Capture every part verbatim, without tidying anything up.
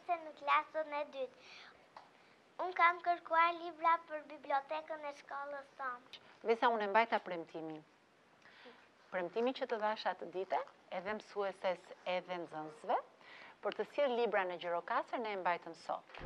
ishte në klasën e dytë. Unë kam kërkuar libra për bibliotekën e shkollës tonë. Vesa, unë e mbajta premtimin. Premtimin që të dhash atë dite, edhe mësueses edhe nxënësve, për të sjellë libra në Gjirokastër, ne e mbajtëm sot.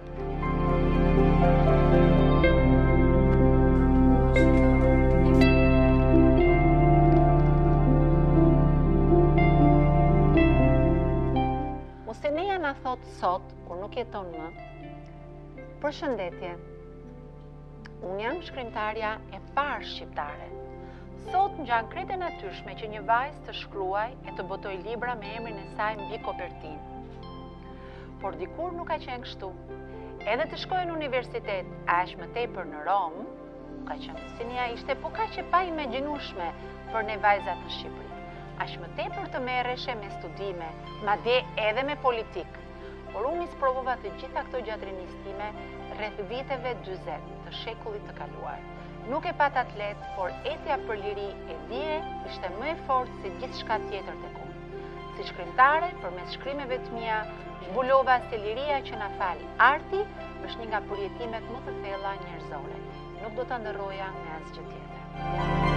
Musenea na thot sot, kur nuk jeton më, përshëndetje, unë jam shkrimtarja e parë shqiptare. Sot ngjan kretë e natyrshme që një vajzë të shkruaj e të botoj libra me emrin e saj mbi kopertinë. Por dikur nuk ka qenë kështu. Edhe të shkojë në universitet, aq më tepër në Rom, ka qenë Musenea ishte po kaq e pa imagjinueshme për ne vajzat në Shqipëri. Aq më tepër të merreshe me studime, madje edhe me politikë. Por unë isprovova të gjitha këto gjatë rinisë time rreth viteve dyzet të shekullit të kaluar. Nuk e pat atlet, por etja për liri e dije ishte më e fortë se gjithçka tjetër tek unë. Si shkrimtare, përmes shkrimeve të mia, zbulova se liria që na fal arti është një nga përjetimet më të thella njerëzore. Nuk do ta ndërroja me asgjë tjetër.